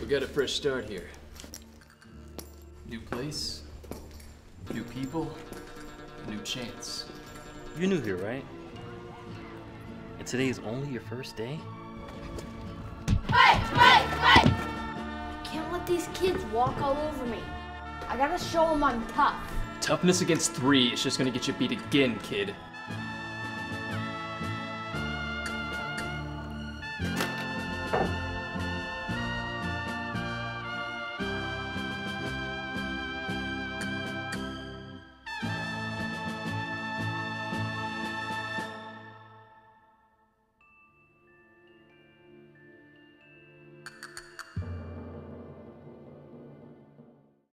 We got a fresh start here. New place, new people, new chance. You're new here, right? And today is only your first day? Hey! I can't let these kids walk all over me. I gotta show them I'm tough. Toughness against 3 is just gonna get you beat again, kid.